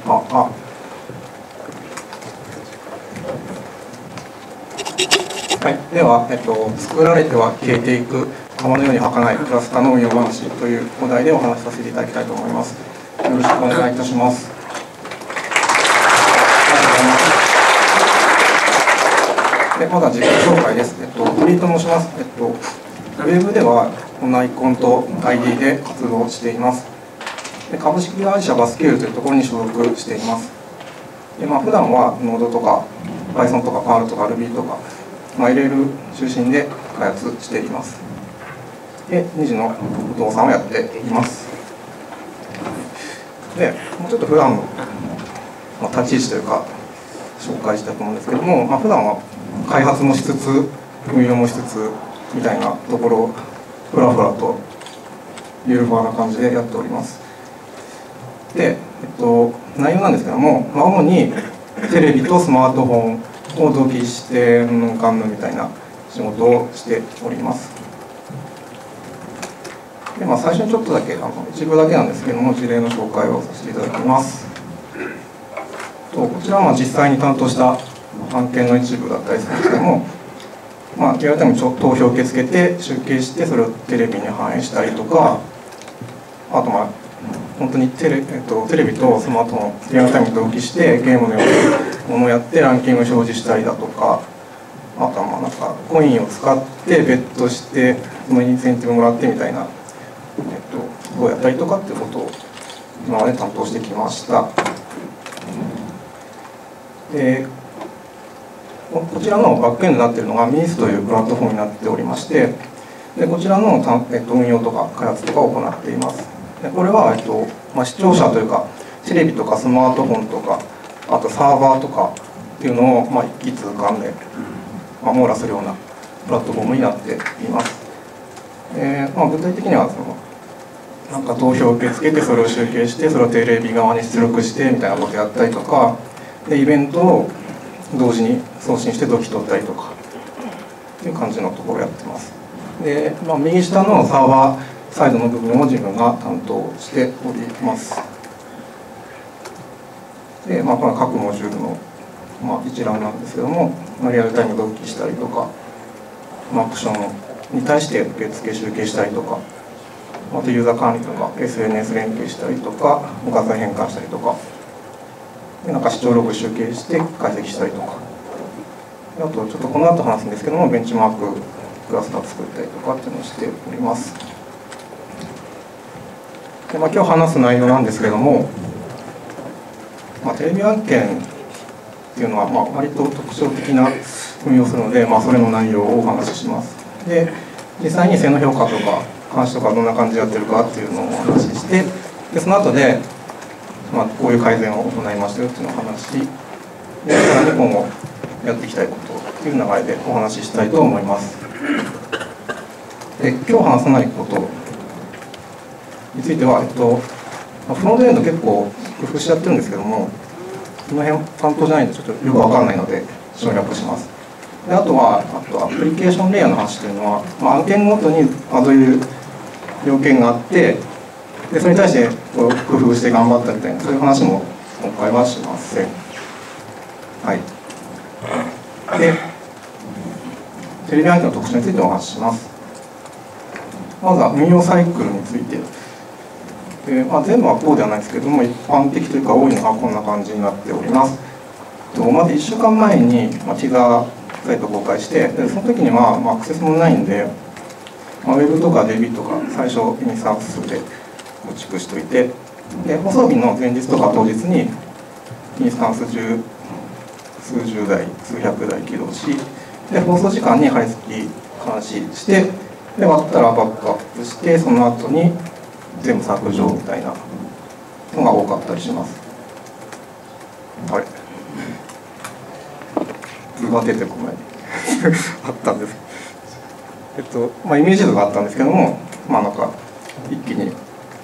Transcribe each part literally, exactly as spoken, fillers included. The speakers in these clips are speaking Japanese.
ああはい、では、えっと、作られては消えていく川のように儚いクラスターの運用話というお題でお話しさせていただきたいと思います。よろしくお願いいたします。でまだ自己紹介です。えっと、フリーと申します。えっと、ウェブではこのアイコンと アイディー で活動しています。で株式会社バスケールというところに所属しています。でまあ、普段は Node とか Python とか Perl とか Ruby とか、まあ、エルエル 中心で開発しています。で、にじの不動産をやっています。で、もうちょっと普段の、まあ、立ち位置というか、紹介したいと思うんですけども、まあ、普段は開発もしつつ、運用もしつつ、みたいなところを、ふらふらと、ゆるふわな感じでやっております。で、えっと、内容なんですけども、まあ、主にテレビとスマートフォンを同期してうんぬんかんぬんみたいな仕事をしております。で、まあ、最初にちょっとだけあの一部だけなんですけども事例の紹介をさせていただきます。とこちらはまあ実際に担当した案件の一部だったりするんですけども、まあ、リアルタイムに投票を受け付けて集計してそれをテレビに反映したりとか、あとまあ本当にテレ、えっと、テレビとスマートフォンリアルタイムに同期してゲームのようなものをやってランキングを表示したりだとか、あとはまあなんかコインを使ってベットしてそのインセンティブもらってみたいな、えっと、どうやったりとかっていうことを今まで担当してきました。でこちらのバックエンドになっているのがミースというプラットフォームになっておりまして、でこちらの、えっと、運用とか開発とかを行っています。でこれは、えっとまあ、視聴者というかテレビとかスマートフォンとかあとサーバーとかっていうのを、まあ、一気通貫で、まあ、網羅するようなプラットフォームになっています。えーまあ、具体的にはそのなんか投票を受け付けてそれを集計してそれをテレビ側に出力してみたいなことをやったりとかでイベントを同時に送信して同期取ったりとかっていう感じのところをやってます。で、まあ、右下のサーバーサイドの部分を自分が担当しております。で、まあ、これは各モジュールの、まあ、一覧なんですけども、まあ、リアルタイム同期したりとか、まあ、アクションに対して受付集計したりとか、あとユーザー管理とか エスエヌエス 連携したりとか画像変換したりとかでなんか視聴ログ集計して解析したりとか、あとちょっとこの後話すんですけどもベンチマーククラスター作ったりとかっていうのをしております。で、まあ、今日話す内容なんですけども、まあ、テレビ案件っていうのはまあ割と特徴的な運用するので、まあ、それの内容をお話しします。で実際に性能評価とか監視とかどんな感じでやってるかっていうのをお話しして、でその後で、まあ、こういう改善を行いましたよっていうのをお話し、でさらに今後やっていきたいことっていう流れでお話ししたいと思います。で今日話さないことについては、えっと、フロントエンド結構工夫しちゃってるんですけども、その辺担当じゃないんでちょっとよくわからないので省略します。であとはあとアプリケーションレイヤーの話というのは、まあ、案件ごとにどういう要件があってでそれに対してこう工夫して頑張ったみたいなそういう話も今回はしません。はい。でテレビ案件の特徴についてお話しします。まずは運用サイクルについてで、まあ、全部はこうではないですけども一般的というか多いのがこんな感じになっております。とまずいっしゅうかんまえに、まあ、ティザーサイトを公開してでその時には、まあ、アクセスもないんで、まあ、ウェブとか ディービー とか最初インスタンスで構築しておいてで放送日の前日とか当日にインスタンス十数十台数百台起動しで放送時間に張り付き監視してで終わったらバックアップしてその後に全部削除みたいなのが多かったりします。あれ図が出てこないあったんですえっとまあイメージ図があったんですけどもまあなんか一気に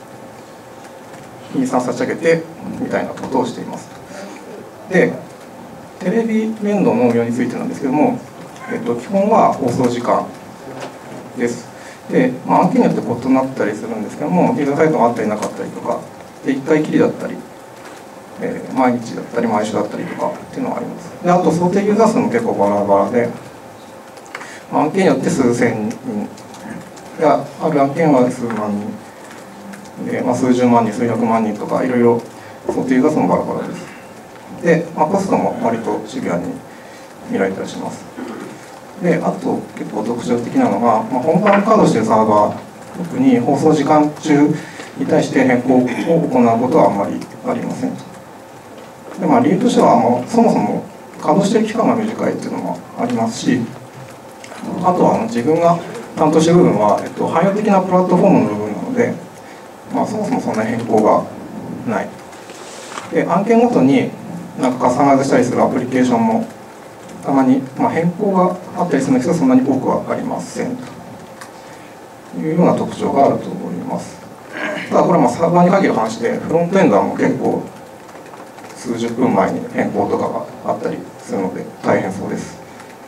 インスタンス立ち上げてみたいなことをしています。でテレビ連動の運用についてなんですけども、えっと、基本は放送時間です。で、まあ、案件によって異なったりするんですけどもユーザーサイトがあったりなかったりとかでいっかいきりだったりえー、毎日だったり毎週だったりとかっていうのがあります。であと想定ユーザー数も結構バラバラで、案件によって数千人、いやある案件は数万人で、まあ、数十万人数百万人とかいろいろ想定ユーザー数もバラバラです。で、まあ、コストも割とシビアに見られたりします。であと結構特徴的なのが、まあ、本番稼働しているサーバー、特に放送時間中に対して変更を行うことはあんまりありませんと。で、まあ、理由としては、まあ、そもそも稼働している期間が短いっていうのもありますし、あとはあの自分が担当している部分は、えっと、汎用的なプラットフォームの部分なので、まあ、そもそもそんな変更がない。で案件ごとになんかカスタマイズしたりするアプリケーションもたまに、まあ、変更があったりするんですけど、そんなに多くはありませんというような特徴があると思います。ただこれはまあサーバーに限る話で、フロントエンドはもう結構数十分前に変更とかがあったりするので大変そうです。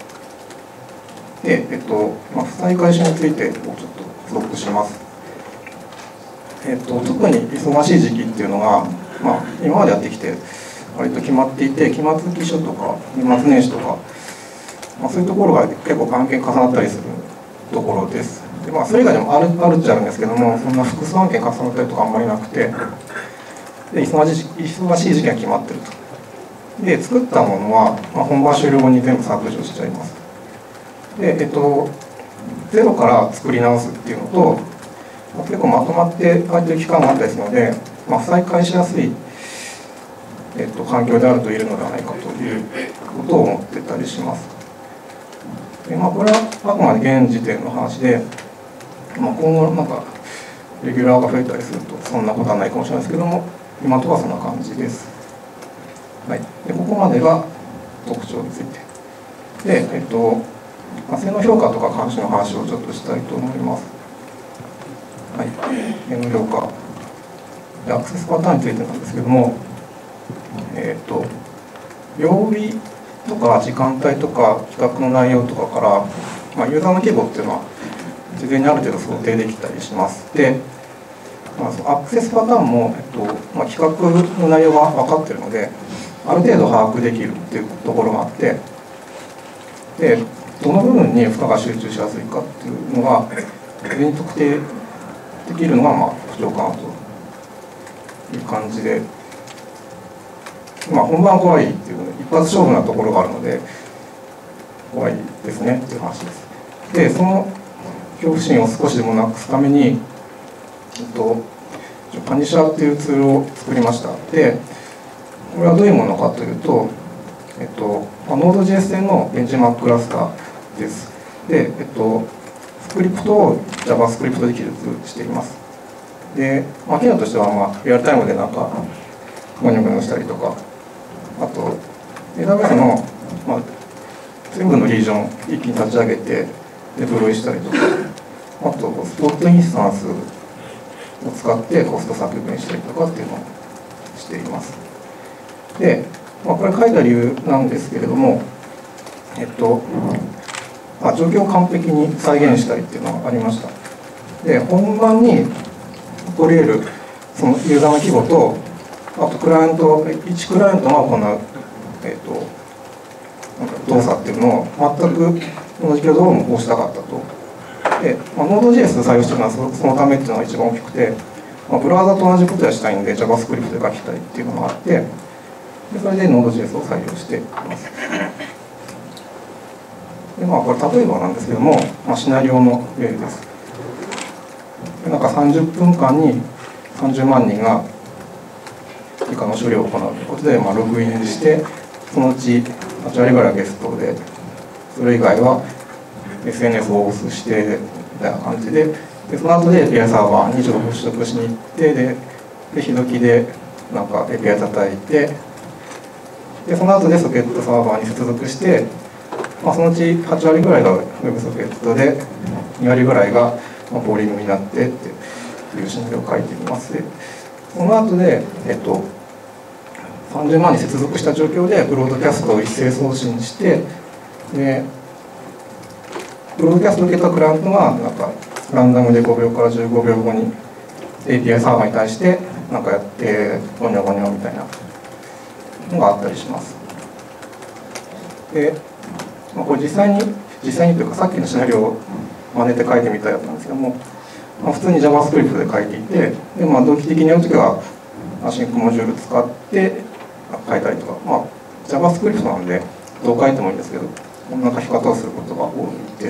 で、えっとまあ、負債回収についてをちょっと補足します。えっと、特に忙しい時期っていうのが、まあ、今までやってきて割と決まっていて、期末期初とか年末年始とか、まあ、そういうところが結構案件重なったりするところです。で、まあ、それ以外でもあるあるっちゃあるんですけども、そんな複数案件重なったりとかあんまりなくて、で忙しい忙しい時期が決まってると。で作ったものは、まあ、本番終了後に全部削除しちゃいます。で、えっと、ゼロから作り直すっていうのと、まあ、結構まとまって空いてる期間があったりするので、まあ、負債返しやすい、えっと、環境であると言えるのではないかということを思ってたりします。で、まあ、これはあくまで現時点の話で、まあ、今後なんかレギュラーが増えたりするとそんなことはないかもしれないですけども、今のところはそんな感じです。はい、でここまでが特徴について。で、えっと、まあ、性能評価とか監視の話をちょっとしたいと思います。はい、性能評価。で、アクセスパターンについてなんですけども、えっと、曜日とか時間帯とか企画の内容とかから、まあ、ユーザーの規模っていうのは事前にある程度想定できたりします。で、まあ、そのアクセスパターンも、えっとまあ、企画の内容が分かっているので、ある程度把握できるっていうところがあって、で、どの部分に負荷が集中しやすいかっていうのが、事前に特定できるのが、まあ、特徴かなという感じで、まあ、本番怖いっていうので、一発勝負なところがあるので、怖いですねっていう話です。で、その恐怖心を少しでもなくすために、えっと、パニシャーっていうツールを作りました。で、これはどういうものかというと、えっと、ノードジェイエス 製のベンチマーククラスターです。で、えっと、スクリプトを JavaScript で記述しています。で、まあ、機能としては、まあ、リアルタイムでなんか、ゴニョゴニョしたりとか、あと、エーダブリューエス の、まあ、全部のリージョン一気に立ち上げて、デプロイしたりとか、あと、スポットインスタンスを使ってコスト削減したりとかっていうのをしています。で、まあ、これ書いた理由なんですけれども、えっと、まあ、状況を完璧に再現したいっていうのがありました。で、本番に起こり得るそのユーザーの規模と、あとクライアント、いちクライアントが行う、えっと、なんか動作っていうのを全く同じ挙動を模倣したかったと。で、まあ、ノードジェイエス で採用してるのはそのそのためっていうのが一番大きくて、まあ、ブラウザと同じことをしたいんで JavaScript で書きたいっていうのがあって、でそれで ノードジェイエス を採用しています。で、まあ、これ例えばなんですけども、まあ、シナリオの例です。でなんかさんじゅっぷんかんにさんじゅうまんにんが以下の処理を行うということで、まあ、ログインして、そのうちはち割ぐらいはゲストで、それ以外は エスエヌエス をオフしてみたいな感じで、でその後で エーピーアイ サーバーに情報取得しに行って、で、で日時でなんか エーピーアイ 叩いて、でその後でソケットサーバーに接続して、まあ、そのうちはち割ぐらいが Web ソケットで、に割ぐらいがポーリングになってっていうシナリオを書いてみます。でその後で、えっと、さんじゅうまんに接続した状況でブロードキャストを一斉送信して、でブロードキャストを受けたクライアントがなんかランダムでごびょうからじゅうごびょうごに エーピーアイ サーバーに対してなんかやってゴニョゴニョみたいなのがあったりします。で、まあ、これ実際に実際にというかさっきのシナリオを真似て書いてみたやつなんですけども、まあ、普通に JavaScript で書いていて、で、まあ、同期的にやるときはアシンクモジュール使って書いたりとか、まあ、JavaScript なのでどう書いてもいいんですけど、こんな書き方をすることが多いです。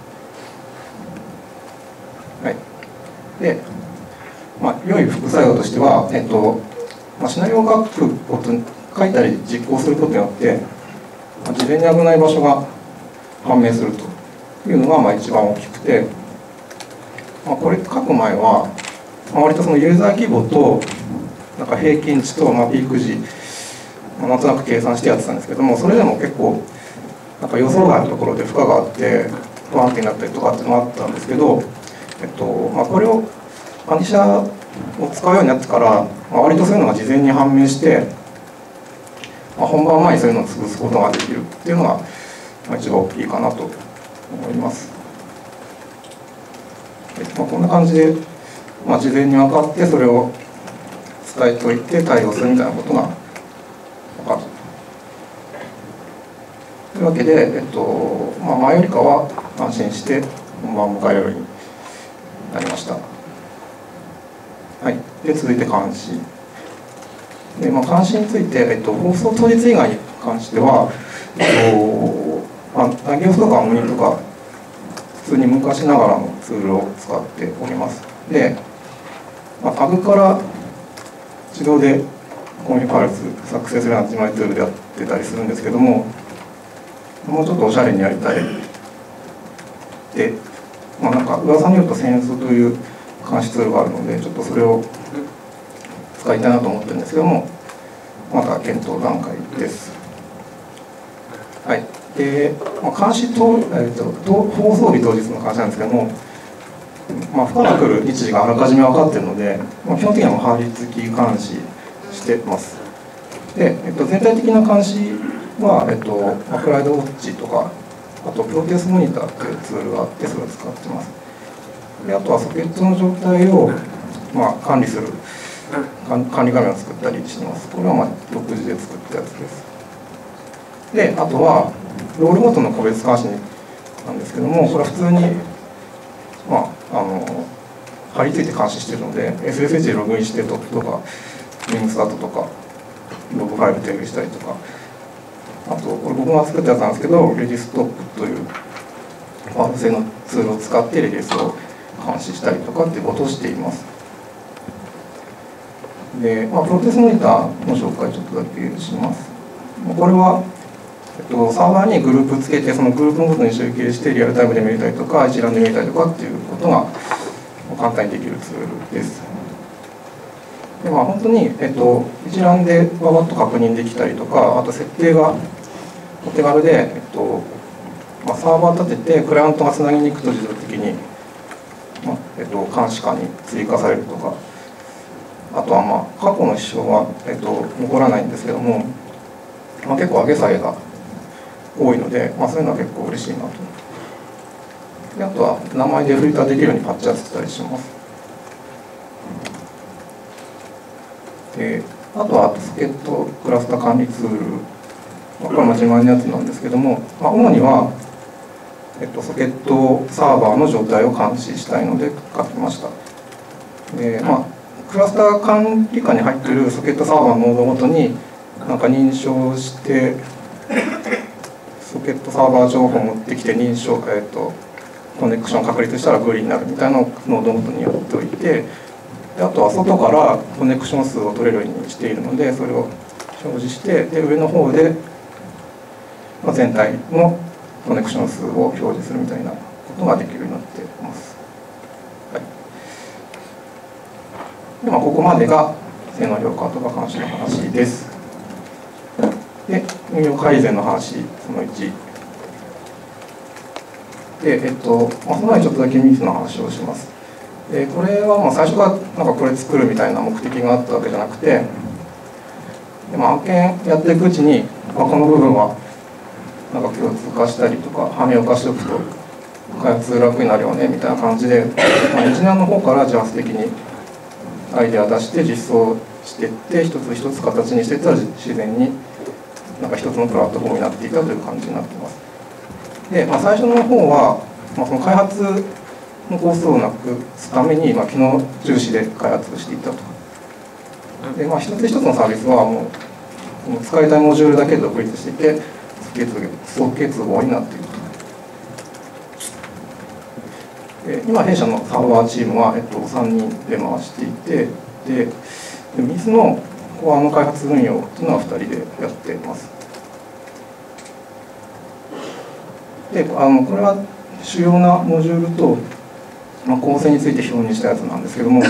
はい。で、まあ、良い副作用としては、えっとまあ、シナリオを書くこと書いたり実行することによって、まあ、事前に危ない場所が判明するというのがまあ一番大きくて、まあ、これ書く前は、まあ、割とそのユーザー規模となんか平均値とまあピーク時、まあ、なんとなく計算してやってたんですけども、それでも結構なんか予想外のところで負荷があって不安定になったりとかっていうのがあったんですけど、えっとまあ、これをパニシャーを使うようになってから、まあ、割とそういうのが事前に判明して、まあ、本番前にそういうのを潰すことができるっていうのが、まあ、一番大きいかなと思います。まあ、こんな感じで、まあ、事前に分かってそれを伝えておいて対応するみたいなことが分かるというわけで、えっとまあ、前よりかは安心して本番を迎えるようになりました。はい、で続いて監視で、まあ、監視について、えっと、放送当日以外に関しては、えっとまあ、ナギオスとかオムニとか普通に昔ながらのツールを使っております。で、まあ、タグから自動でコミュファイル作成するような自前ツールでやってたりするんですけども、もうちょっとおしゃれにやりたいで、まあ、なんか噂によるとセンスという監視ツールがあるので、ちょっとそれを使いたいなと思ってるんですけども、また検討段階です。はい。で、まあ、監視と、えー、と放送日当日の監視なんですけども、まあ、負荷が来る日時があらかじめ分かっているので、まあ、基本的には貼り付き監視してます。で、えっと、全体的な監視は、えっとまあ、フライドウォッチとか、あとプロテスモニターというツールがあって、それを使ってます。で、あとはソケットの状態を、まあ、管理する管理画面を作ったりしてます。これはまあ独自で作ったやつです。で、あとはロールごとの個別監視なんですけども、これは普通に、まあ、あの貼り付いて監視しているので、エスエスエイチ でログインしてトップとかリングスタートとかログファイル定義したりとか、あとこれ僕が作ったやつなんですけど、レディストップというパール製のツールを使ってレディスを監視したりとかっていうことをしています。で、まあ、プロテスモニターの紹介ちょっとだけします。これは、えっと、サーバーにグループつけて、そのグループごとに集計してリアルタイムで見れたりとか、一覧で見れたりとかっていうことが簡単にできるツールです。で、まあ、本当に、えっと、一覧でババッと確認できたりとか、あと設定がお手軽で、えっとまあ、サーバー立ててクライアントがつなぎに行くと自動的に、まあえっと、監視下に追加されるとか、あとはまあ過去の支障は、えっと、残らないんですけども、まあ、結構上げ下げが多いので、まあ、そういうのは結構嬉しいなと。で、あとは名前でフィルターできるようにパッチ当てたりします。で、あとはソケットクラスター管理ツール、これも自前のやつなんですけども、まあ、主には、えっと、ソケットサーバーの状態を監視したいので書きました。で、まあ、クラスター管理下に入っているソケットサーバーのノードごとになんか認証して、ソケットサーバー情報を持ってきて認証、えっと、コネクション確立したらグリーンになるみたいなのをノードごとにやっておいて、であとは外からコネクション数を取れるようにしているので、それを表示して、で上の方で全体のコネクション数を表示するみたいなことができるようになっています。はい、でまあ、ここまでが性能良化とか監視の話です。で、運用改善の話、そのいち。で、えっと、まあ、その前にちょっとだけミスの話をします。で、これはまあ最初からなんかこれ作るみたいな目的があったわけじゃなくて、でまあ、案件やっていくうちに、まあ、この部分はなんか共通化したりとか、汎用化しておくと開発楽になるよねみたいな感じで、まあ、エンジニアの方から自発的にアイデア出して実装していって一つ一つ形にしていったら自然になんか一つのプラットフォームになっていたという感じになっています。で、まあ、最初の方は、まあ、その開発のコストをなくすために、まあ、機能重視で開発していたと。で、まあ、一つ一つのサービスはもう使いたいモジュールだけで独立していて即結合になっていると。で、今弊社のサーバーチームは、えっと、さんにんで回していて、でミスのコアの開発運用というのはふたりでやっています。で、あのこれは主要なモジュールと、まあ、構成について表にしたやつなんですけども、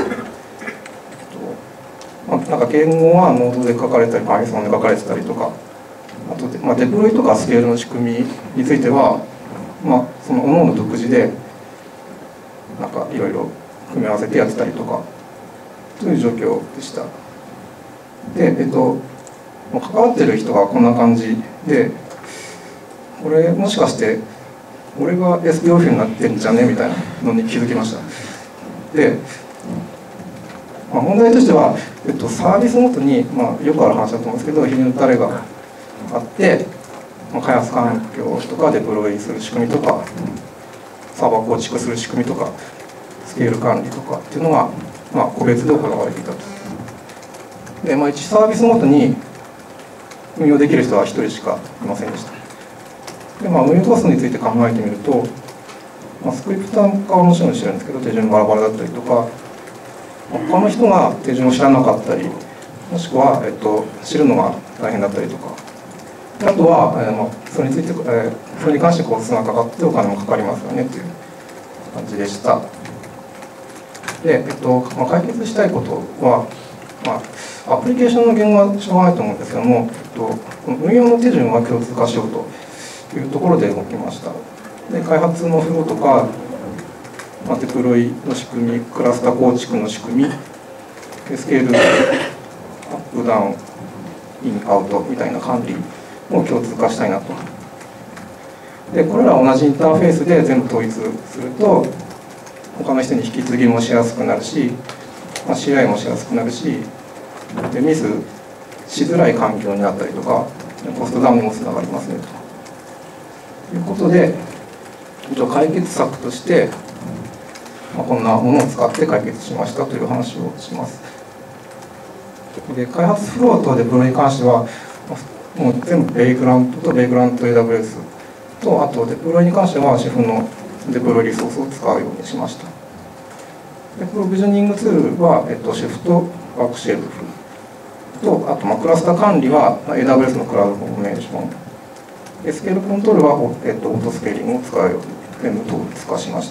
まあ、なんか言語はノードで書かれたり Python で書かれてたりとか、あとで、まあ、デプロイとかスケールの仕組みについては、まあ、その各々独自でなんかいろいろ組み合わせてやってたりとかという状況でした。で、えっと、関わってる人がこんな感じで、これもしかして俺が エスピーオー フィルになってんじゃねみたいなのに気づきました。で、まあ、問題としては、えっと、サービスごとに、まあ、よくある話だと思うんですけど、ひねたれがあって、まあ、開発環境とかデプロイする仕組みとか、サーバー構築する仕組みとか、スケール管理とかっていうのが、まあ、個別で行われていたと。で、まあ、いちサービスごとに運用できる人はひとりしかいませんでした。で、まあ、運用コストについて考えてみると、まあ、スクリプター化はもちろん知るんですけど、手順バラバラだったりとか、他の人が手順を知らなかったり、もしくは、えっと、知るのが大変だったりとか、あとは、えーまあ、それについて、えー、それに関してコストがかかってお金もかかりますよねという感じでした。で、えっとまあ、解決したいことは、まあ、アプリケーションの言語はしょうがないと思うんですけども、えっと、運用の手順は共通化しようというところで動きました。で、開発のフローとか、まあ、デプロイの仕組み、クラスター構築の仕組み、スケール、アップダウン、イン、アウトみたいな管理を共通化したいなと。で、これら同じインターフェースで全部統一すると、他の人に引き継ぎもしやすくなるし、まあ、シーアイ もしやすくなるし、でミスしづらい環境になったりとか、コストダウンにもつながりますねということで、解決策として、まあ、こんなものを使って解決しましたという話をします。で、開発フローとデプロイに関しては、もう全部ベイグラウンドとベイグラウンド エーダブリューエス と、あとデプロイに関してはシェフのデプロイリソースを使うようにしました。で、プロビジョニングツールは、えっと、シェフとワークシェルフと、あと、まあ、クラスター管理は エーダブリューエス のクラウドフォーメーション、でスケールコントロールは、えっと、オートスケーリングを使うように全部統一化しました。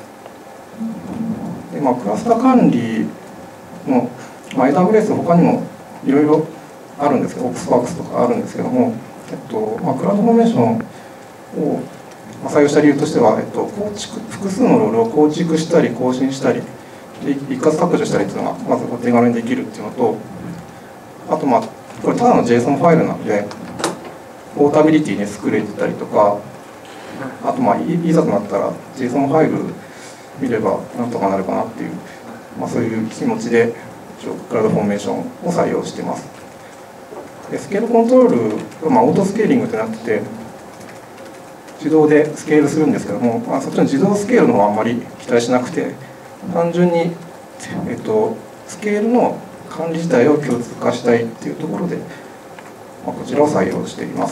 で、まあ、クラスター管理の、まあ、エーダブリューエス 他にもいろいろあるんですけど、オプスワークスとかあるんですけども、えっとまあ、クラウドフォーメーションを採用した理由としては、えっと、構築複数のロールを構築したり更新したり一括削除したりっていうのがまずお手軽にできるっていうのと、あと、まあ、これただの ジェイソン ファイルなのでポータビリティに作れてたりとか、あと、まあ、いざとなったら ジェイソン ファイル見ればなんとかなるかなっていう、まあ、そういう気持ちでクラウドフォーメーションを採用しています。でスケールコントロール、まあ、オートスケーリングってなってて自動でスケールするんですけども、まあ、そっちの自動スケールの方はあんまり期待しなくて、単純に、えっと、スケールの管理自体を共通化したいっていうところで、まあ、こちらを採用しています。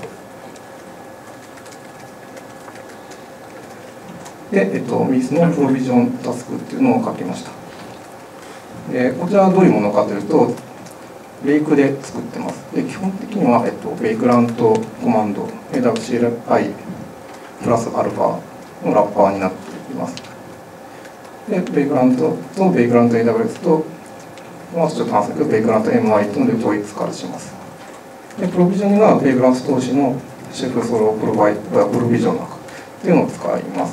で、えっと、ミスのプロビジョンタスクっていうのを書きました。でこちらはどういうものかというと、ベイクで作ってます。で基本的には、えっと、ベイクラントコマンド エーダブリューシーアイ プラスアルファのラッパーになっています。でベイクラントとベイクラント エーダブリューエス と、まあ、ちょっと話すけどベイクラント エムアイ との統一化します。でプロビジョンにはベイクラント投資のシェフソロプロバイダープロビジョナーというのを使います。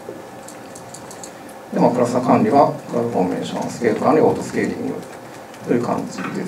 で、まあ、クラスター管理はクラウドフォーメーション、スケール管理、オートスケーリングという感じです。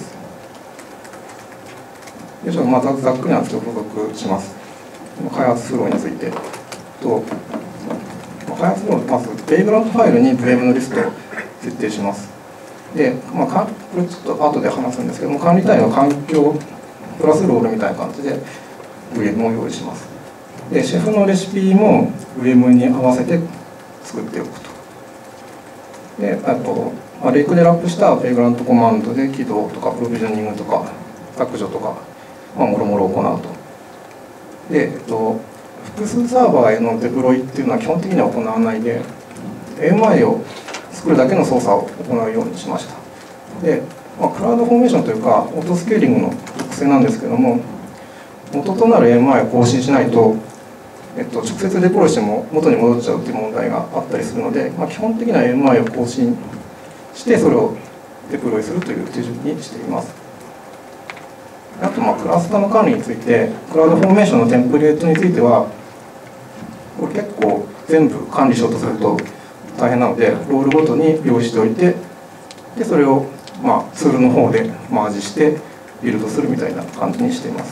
でちょっとまたざっくりなんですけど補足します。開発フローについてと、開発フロー、まずベイグラウンドファイルにブレームのリストを設定します。 で、まあ、これちょっと後で話すんですけども、管理単位は環境プラスロールみたいな感じで ブイエム を用意します。でシェフのレシピも ブイエム に合わせて作っておくと。であと、まあ、レイクでラップしたペイグラントコマンドで起動とかプロビジョニングとか削除とか、まあ、もろもろ行うと。で、えっと、複数サーバーへのデプロイっていうのは基本的には行わないで エーエムアイ を作るだけの操作を行うようにしました。で、まあ、クラウドフォーメーションというかオートスケーリングの特性なんですけども、元となる エーエムアイ を更新しないと、えっと、直接デプロイしても元に戻っちゃうという問題があったりするので、まあ、基本的には エーエムアイ を更新してそれをデプロイするという手順にしています。あと、まあクラスターの管理について、クラウドフォーメーションのテンプレートについてはこれ結構全部管理しようとすると大変なので、ロールごとに用意しておいて、でそれをまあツールの方でマージしてビルドするみたいな感じにしています。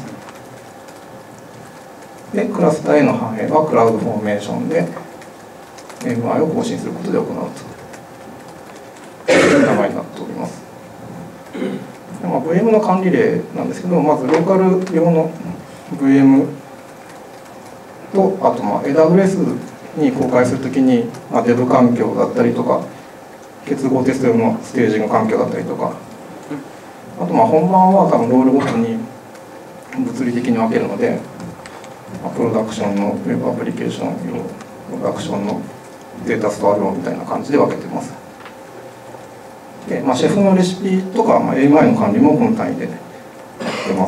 でクラスターへの反映はクラウドフォーメーションで エーエムアイ を更新することで行うという名前になっております。で、まあ、ブイエム の管理例なんですけど、まずローカル用の ブイエム と、あとまあ エーダブリューエス に公開するときに、まあ、デブ環境だったりとか結合テスト用のステージング環境だったりとか、あとまあ本番は多分ロールごとに物理的に分けるので、まあ、プロダクションのウェブアプリケーション用、プロダクションのデータストア用みたいな感じで分けてます。で、まあ、シェフのレシピとか、まあ、エーエムアイ の管理もこの単位でやってます。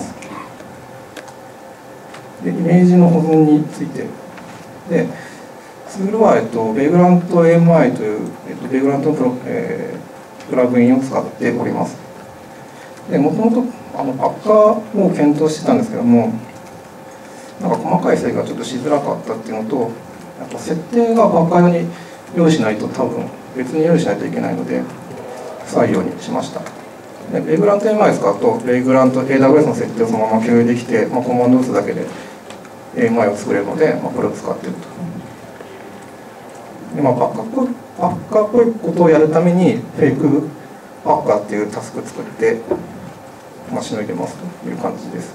でイメージの保存についてでツールは、えっと、ベイグラント エーエムアイ という、えっと、ベイグラントのプロ、えー、プラグインを使っております。でもともとあのパッカーを検討してたんですけども、なんか細かい制御がちょっとしづらかったっていうのと、あと設定がパッカー用に用意しないと多分別に用意しないといけないので不採用にしました。でベイグラント エーエムアイ 使うとベイグラント エーダブリューエス の設定をそのまま共有できて、まあ、コマンド打つだけで エーエムアイ を作れるので、まあ、これを使っていると。で、まあ、パッカーっぽい、パッカーっぽいことをやるためにフェイクパッカーっていうタスクを作って、まあ、しのいでますという感じです。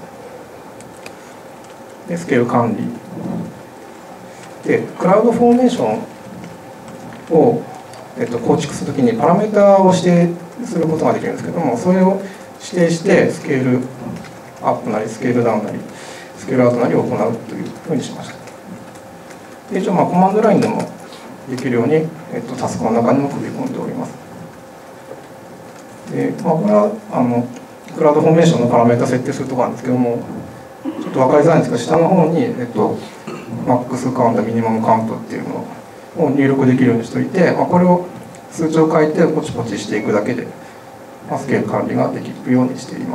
でスケール管理でクラウドフォーメーションを、えっと、構築するときにパラメータを指定することができるんですけども、それを指定してスケールアップなりスケールダウンなりスケールアウトなりを行うというふうにしました。で一応まあコマンドラインでもできるように、えっと、タスクの中にも組み込んでおります。で、まあ、これはあのクラウドフォーメーションのパラメータ設定するところなんですけども、ちょっと分かりづらいんですけど、下の方に、えっと、マックスカウント、ミニマムカウントっていうのを入力できるようにしておいて、まあ、これを数値を書いてポチポチしていくだけで、まあ、スケール管理ができるようにしています。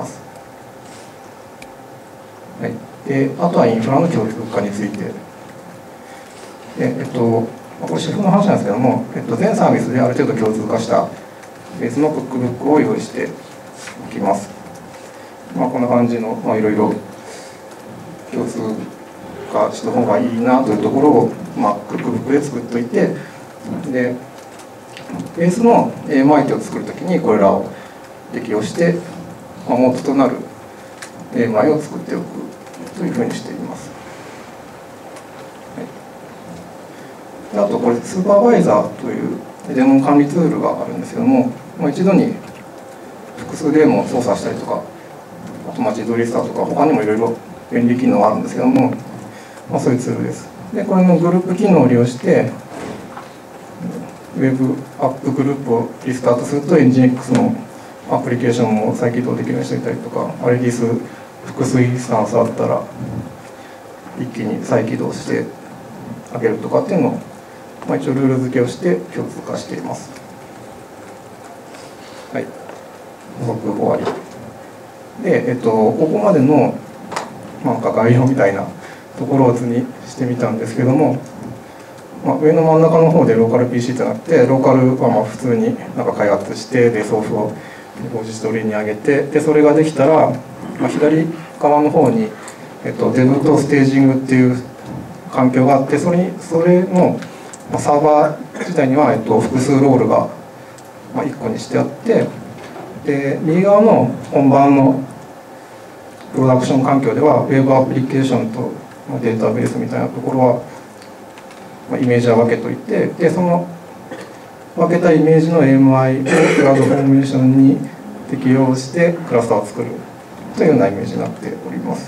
はい、であとはインフラの強力化について。でえっと、これシェフの話なんですけども、えっと、全サービスである程度共通化したベースのクックブックを用意しておきます。まあ、こんな感じの、まあ、いろいろ共通化した方がいいなというところを、まあ、クックブックで作っておいて、でベースの エーエムアイ を作るときにこれらを適用して、まあ、元となる エーエムアイ を作っておくというふうにしています。はい、あとこれスーパーバイザーというデーモン管理ツールがあるんですけども、まあ、一度に複数デーモンを操作したりとか、あとまあ自動リスターとか他にもいろいろ便利機能があるんですけども、まあ、そういうツールです。でこれのグループ機能を利用してウェブアップグループをリスタートするとエンジンエックスのアプリケーションも再起動できるようにしておいたりとか、アレディス複数インスタンスあったら一気に再起動してあげるとかっていうのを、まあ、一応ルール付けをして共通化しています。はい、補足終わりで、えっと、ここまでのなんか概要みたいなところを図にしてみたんですけども、まあ、上の真ん中の方でローカル ピーシー となって、ローカルはまあ普通になんか開発してでソースをレポジトリに上げて、でそれができたら、まあ、左側の方に、えっと、デブとステージングっていう環境があって、それにそれのサーバー自体には、えっと、複数ロールがいっこにしてあって、 で右側の本番のプロダクション環境では、ウェブアプリケーションとデータベースみたいなところは、まあ、イメージは分けといて、でその分けたイメージの エーエムアイ をクラウドフォーメーションに適用してクラスターを作るというようなイメージになっております。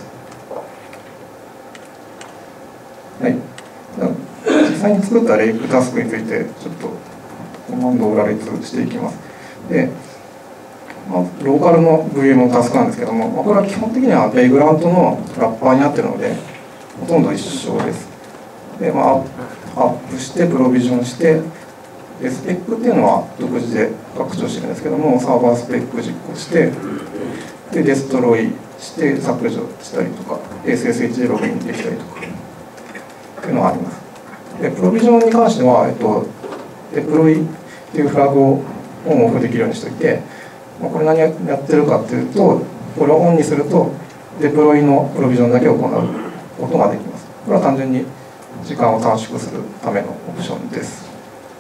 はい、実際に作ったレイクタスクについてちょっとコマンドを羅列していきます。でまあ、ローカルの ブイエム のタスクなんですけども、まあ、これは基本的にはベイグラウンドのラッパーになっているのでほとんど一緒です。で、まあ、アップしてプロビジョンしてでスペックっていうのは独自で拡張してるんですけども、サーバースペック実行してでデストロイして削除したりとか エスエスエイチ でログインできたりとかっていうのがあります。でプロビジョンに関しては、えっと、デプロイっていうフラグをオンオフできるようにしておいて、これ何やってるかっていうと、これをオンにするとデプロイのプロビジョンだけを行うことができます。これは単純に時間を短縮するためのオプションです。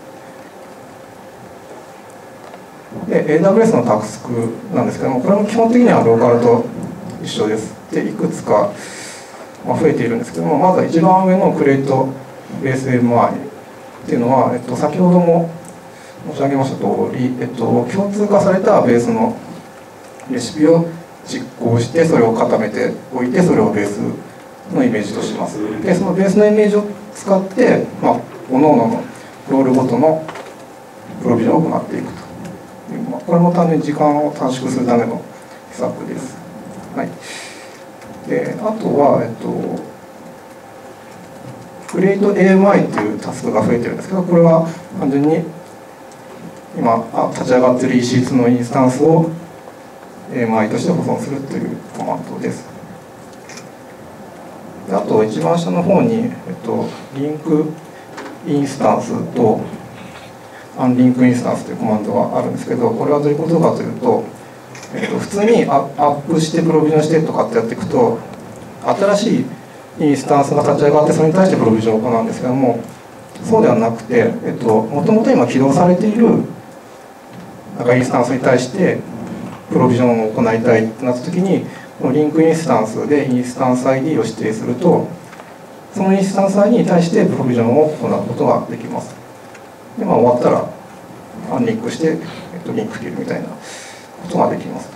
で エーダブリューエス のタスクなんですけども、これも基本的にはローカルと一緒です。でいくつか増えているんですけども、まずは一番上のクレートベース エーエムアイ っていうのは、えっと、先ほども申し上げました通り、えっと、共通化されたベースのレシピを実行してそれを固めておいて、それをベースのイメージとします。でそのベースのイメージを使って、まあ、各々のロールごとのプロビジョンを行っていくという、まあ、これも単純に時間を短縮するための施策です。はい、であとは、えっと、クリエイト エーエムアイ というタスクが増えてるんですけど、これは単純に今立ち上がっている イーシーツー のインスタンスを エーエムアイ として保存するというコマンドです。であと一番下の方に、えっと、リンクインスタンスとアンリンクインスタンスというコマンドがあるんですけど、これはどういうことかというと、えっと、普通にアップしてプロビジョンしてとかってやっていくと、新しいインスタンスが立ち上がってそれに対してプロビジョンを行うんですけども、そうではなくて、えっと、もともと今起動されているなんかインスタンスに対してプロビジョンを行いたいとなったときに、このリンクインスタンスでインスタンス アイディー を指定すると、そのインスタンス アイディー に対してプロビジョンを行うことができます。で、まあ、終わったらアンリンクして、えっと、リンク切るみたいなことができます。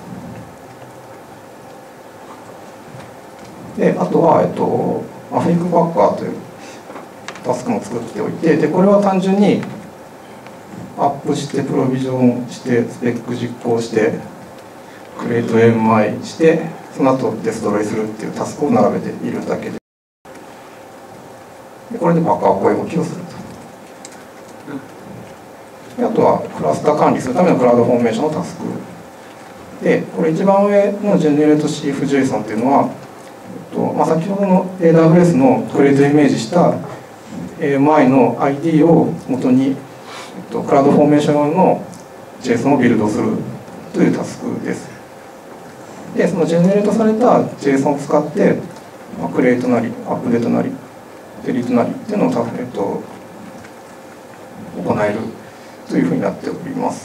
であとは、えっと、フェイクバッカーというタスクも作っておいて、でこれは単純にアップしてプロビジョンしてスペック実行してクリエイト エーエムアイ してその後デストロイするっていうタスクを並べているだけで、でこれでバックアップ動きをすると。であとはクラスター管理するためのクラウドフォーメーションのタスクで、これ一番上のジェネレートシーフジェイソンっていうのは、えっとまあ、先ほどの エーダブリューエス のクリエイトイメージした エーエムアイ の アイディー を元に、えっと、クラウドフォーメーションの ジェイソン をビルドするというタスクです。でそのジェネレートされた ジェイソン を使って、まあ、クリエイトなりアップデートなりデリートなりっていうのを、えっと、行えるというふうになっております。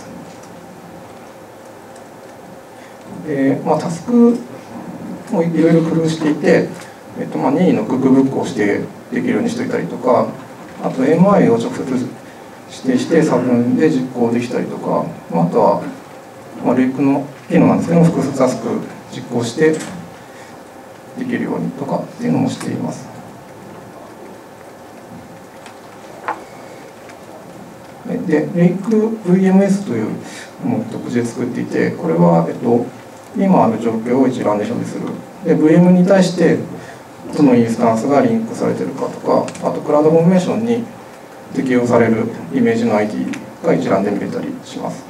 で、まあ、タスクもいろいろ工夫していて、えっとまあ、任意のクックブックを指定できるようにしておいたりとか、あと エーエムアイ を直接指定して差分で実行できたりとか、あとは、まあ、レイクの機能なんですけども複数タスク実行してできるようにとかっていうのもしています。で、レイク ブイエムエス というのを独自で作っていて、これは、えっと、今ある状況を一覧で表示する。で、ブイエム に対してどのインスタンスがリンクされているかとか、あとクラウドフォーメーションに適用されるイメージの アイディー が一覧で見れたりします。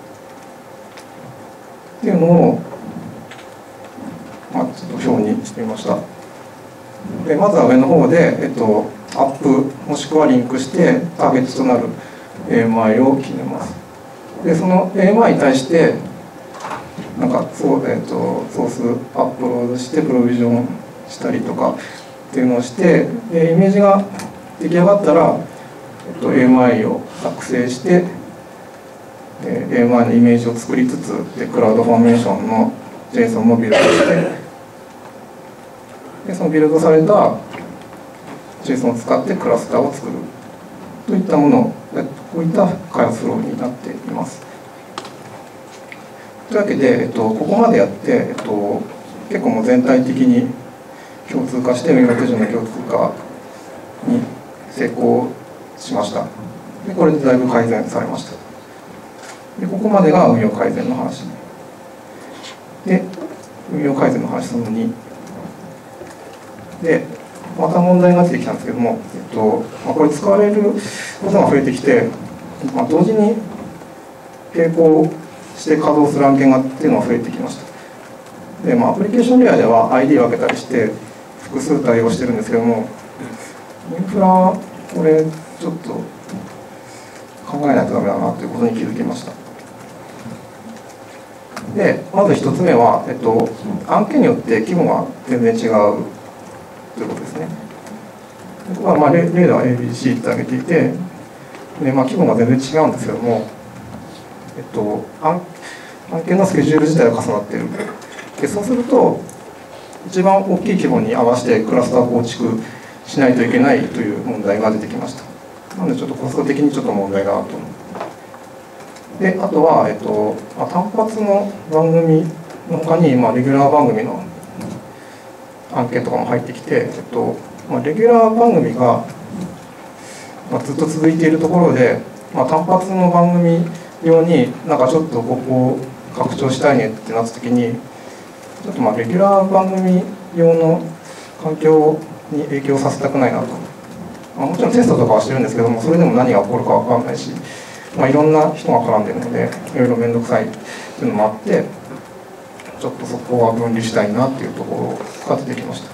っていうのを、まあ、ちょっと表にしてみました。でまずは上の方で、えっと、アップもしくはリンクしてターゲットとなる エーエムアイ を決めます。でその エーエムアイ に対してなんかそう、えっと、ソースアップロードしてプロビジョンしたりとかっていうのをして、でイメージが出来上がったら、えっと、エーエムアイ を作成してえー、エーエムアイ のイメージを作りつつでクラウドフォーメーションの ジェイソン もビルドしてでそのビルドされた ジェイソン を使ってクラスターを作るといったものをこういった開発フローになっています。というわけで、えっと、ここまでやって、えっと、結構もう全体的に共通化して運用手順の共通化に成功しました。でこれでだいぶ改善されました。でここまでが運用改善の話で、運用改善の話そのにでまた問題になってきたんですけども、えっとまあ、これ使われることが増えてきて、まあ、同時に並行して稼働する案件がっていうのが増えてきました。で、まあ、アプリケーションレイヤーでは アイディー 分けたりして複数対応してるんですけども、インフラこれちょっと考えないとダメだなということに気づきました。でまず一つ目は、えっと、案件によって規模が全然違うということですね。ここはまあ例では エービーシー って挙げていて、でまあ、規模が全然違うんですけども、えっと、案, 案件のスケジュール自体が重なっている。でそうすると一番大きい規模に合わせてクラスターを構築しないといけないという問題が出てきました。なのでちょっとコスト的にちょっと問題だなと思う。であとは、えっとまあ、単発の番組の他に、まあ、レギュラー番組の案件とかも入ってきて、えっとまあ、レギュラー番組が、まあ、ずっと続いているところで、まあ、単発の番組用になんかちょっとここを拡張したいねってなった時にちょっとまあレギュラー番組用の環境に影響させたくないなと、まあ、もちろんテストとかはしてるんですけども、それでも何が起こるか分かんないし、まあ、いろんな人が絡んでるのでいろいろ面倒くさいっていうのもあって、ちょっとそこは分離したいなっていうところが出てきました。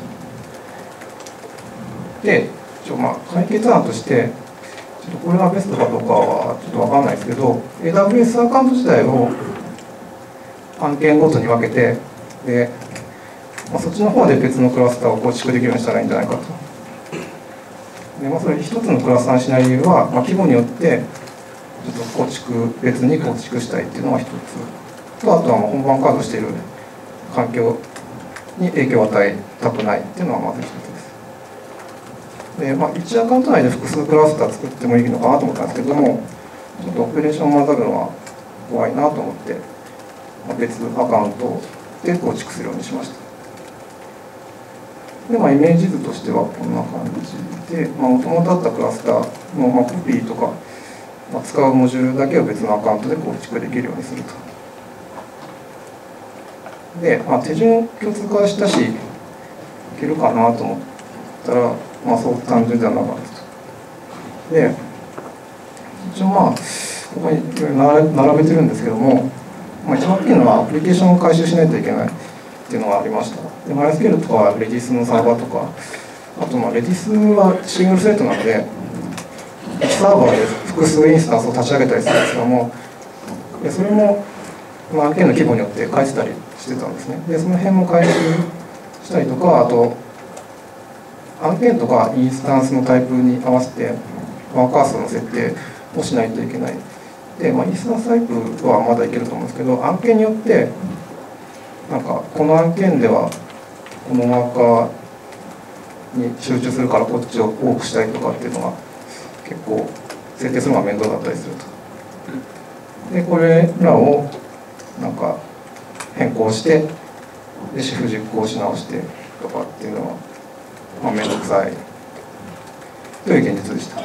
でちょまあ解決案としてちょっとこれがベストかどうかはちょっと分かんないですけど、 エーダブリューエス アカウント自体を案件ごとに分けて、で、まあ、そっちの方で別のクラスターを構築できるようにしたらいいんじゃないかと。で、まあ、それ一つのクラスターにしない理由は、まあ、規模によってちょっと構築別に構築したいっていうのが一つと、あとはまあ本番稼働している環境に影響を与えたくないっていうのはまず一つです。で、まあ、いちアカウント内で複数クラスター作ってもいいのかなと思ったんですけども、ちょっとオペレーション混ざるのは怖いなと思って、まあ、別アカウントで構築するようにしました。で、まあ、イメージ図としてはこんな感じで、もともとあったクラスターの、まあ、コピーとか、まあ、使うモジュールだけを別のアカウントで構築できるようにすると。で、まあ、手順共通化したしいけるかなと思ったら、まあ、そう単純ではなかったと。で一応まあここに並べてるんですけども、まあ、一番大きいのはアプリケーションを回収しないといけないっていうのがありました。で MySQL とかレディスのサーバーとか、あとまあレディスはシングルスレッドなのでいちサーバーで複数インスタンスを立ち上げたりするんですけども、でそれもまあ案件の規模によって変えてたりしてたんですね。でその辺も回収したりとか、あと案件とかインスタンスのタイプに合わせてワーカー数の設定をしないといけない。で、まあ、インスタンスタイプはまだいけると思うんですけど、案件によってなんかこの案件ではこのワーカーに集中するからこっちを多くしたいとかっていうのが結構設定するのが面倒だったりすると。でこれらをなんか変更してでシフ実行し直してとかっていうのはまあ、面倒くさいという現実でした。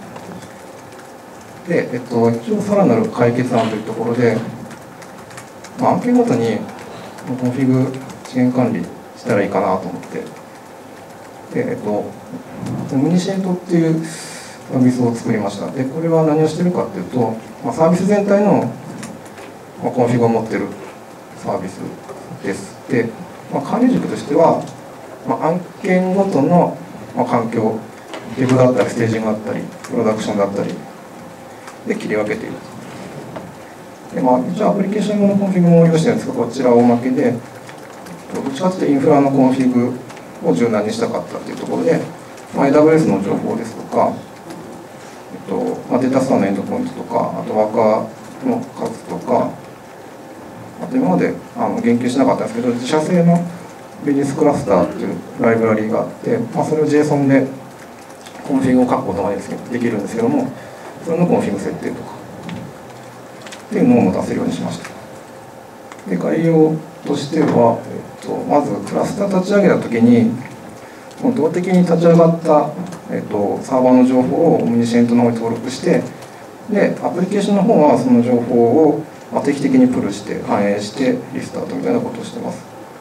で、えっと、一応さらなる解決案というところで、まあ、案件ごとにコンフィグ資源管理したらいいかなと思って、で、えっと、オムニシェントっていうサービスを作りました。で、これは何をしてるかっていうと、まあ、サービス全体の、まあ、コンフィグを持ってるサービスです。で、まあ、管理軸としては、まあ、案件ごとの、まあ、環境、デブだったり、ステージングだったり、プロダクションだったりで切り分けていると。で、まあ、一応アプリケーション用のコンフィグも用意してるんですが、こちらをおまけで、どっちかというとインフラのコンフィグを柔軟にしたかったというところで、まあ、エーダブリューエス の情報ですとか、えっとまあ、データストアのエンドポイントとか、あとワーカーの数とか、あと今まであの言及しなかったんですけど、自社製のビジネスクラスターっていうライブラリがあって、まあ、それを JSON でコンフィグを書くことができるんですけども、それのコンフィグ設定とかっていうのをも出せるようにしました。で、概要としては、えっと、まずクラスター立ち上げたときに、動的に立ち上がった、えっと、サーバーの情報をオムニシェントの方に登録して、で、アプリケーションの方はその情報を定期的にプルして反映してリスタートみたいなことをしてます。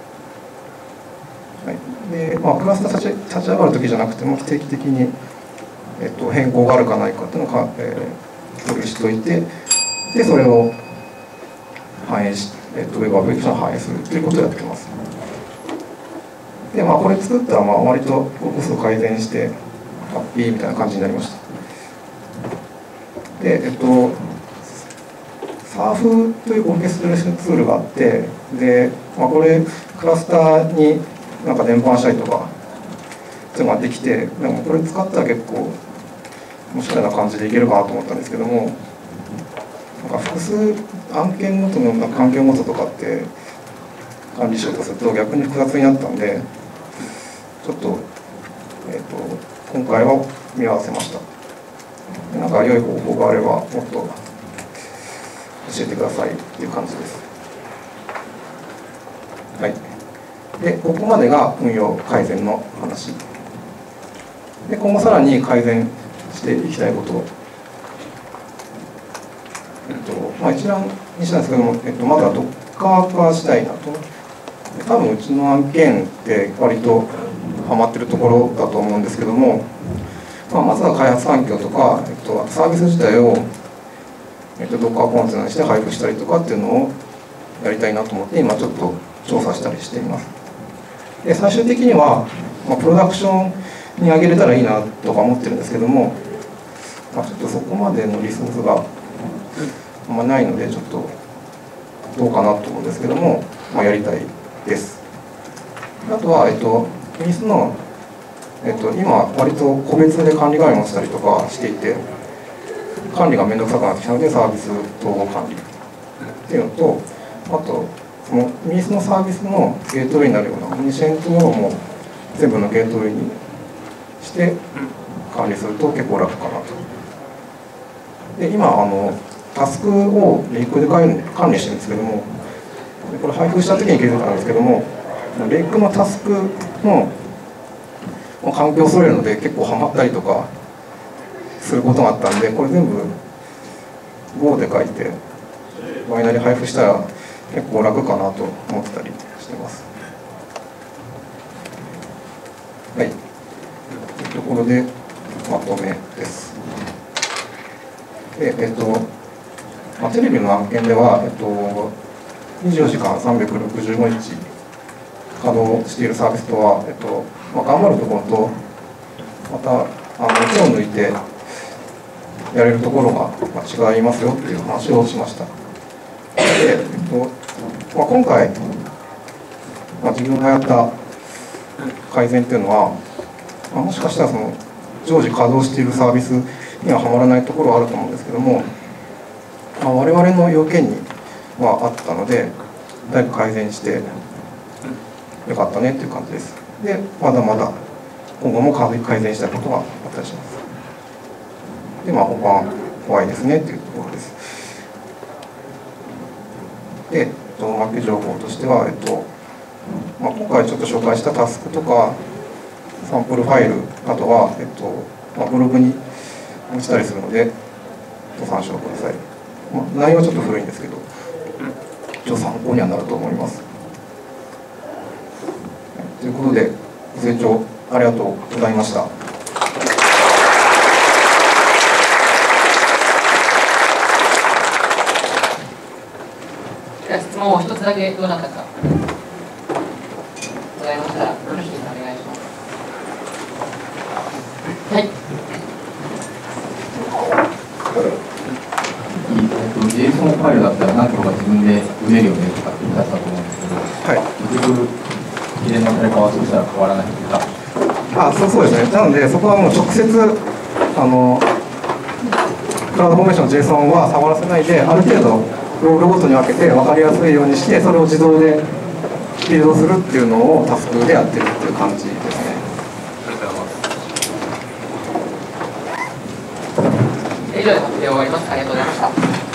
はい、で、まあ、クラスター立ち、立ち上がるときじゃなくても定期的に、えっと、変更があるかないかっていうのをか、えー、プルしといて、で、それを反映し、えっと、ウェブアプリケーションを反映するということをやってます。で、まあ、これ作ったら、まあ、割とコスト改善して、ハッピーみたいな感じになりました。で、えっと、サーフというオーケストレーションツールがあって、で、まあ、これ、クラスターになんか伝播したりとか、そういうのができて、でもこれ使ったら結構、面白いな感じでいけるかなと思ったんですけども、なんか複数案件ごとの環境ごととかって管理しようとすると逆に複雑になったんで、ちょっと、えーと、今回は見合わせました。なんか良い方法があればもっと教えてくださいっていう感じです。はい。で、ここまでが運用改善の話。で、今後さらに改善していきたいこと。えっとまあ、一覧にしたんですけども、えっと、まずは Docker 化したいなと。多分うちの案件って割とハマってるところだと思うんですけども、まあ、まずは開発環境とか、えっと、サービス自体を、えっと、Docker コンテナにして配布したりとかっていうのをやりたいなと思って今ちょっと調査したりしています。で、最終的には、まあ、プロダクションに上げれたらいいなとか思ってるんですけども、まあ、ちょっとそこまでのリソースがあんまないのでちょっとどうかなと思うんですけども、まあ、やりたいです。あとは、えっと、ミニスの、えっと、今割と個別で管理画面をしたりとかしていて、管理が面倒くさくなってきたのでサービス統合管理っていうのと、あとそのミニスのサービスのゲートウェイになるようなオムニシェントをもう全部のゲートウェイにして管理すると結構楽かなと。で、今あのタスクをレイクで管理してるんですけども、これ配布した時に気づいたんですけども、レイクのタスクの環境を揃えるので結構ハマったりとかすることがあったんで、これ全部 Go で書いてバイナリ配布したら結構楽かなと思ってたりしてます。はい。というところでまとめです。で、えっと、まあ、テレビの案件では、えっと、にじゅうよじかんさんびゃくろくじゅうごにち稼働しているサービスとは、えっとまあ、頑張るところと、またあの手を抜いてやれるところが違いますよっていう話をしました。で、えっとまあ、今回、まあ、自分がやった改善っていうのは、まあ、もしかしたらその常時稼働しているサービスにははまらないところはあると思うんですけども、まあ、我々の要件にはあったのでだいぶ改善してよかったねっていう感じです。で、まだまだ今後も改善したいことがあったりします。で、まあ本番怖いですねっていうところです。で、えっと、マーケ情報としては、えっとまあ、今回ちょっと紹介したタスクとかサンプルファイル、あとは、えっとまあ、ブログに載せたりするのでご参照ください。まあ、内容はちょっと古いんですけど一応参考にはなると思います。ということでご清聴ありがとうございました。 では質問を一つだけどなたかございましたらよろしいですか、お願いします。はい。 ジェイソン ファイルだったら何とか自分で埋めるよねとかって言ったと思うんですけど、 はい、 結局入れの誰かはそしたら変わらないというか。 あ、そうそうですね。なのでそこはもう直接あのクラウドフォーメーションの JSON は触らせないで、ある程度ロールごとに分けて分かりやすいようにして、それを自動でビルドするっていうのをタスクでやってるっていう感じですね。 以上で発表を終わります。ありがとうございました。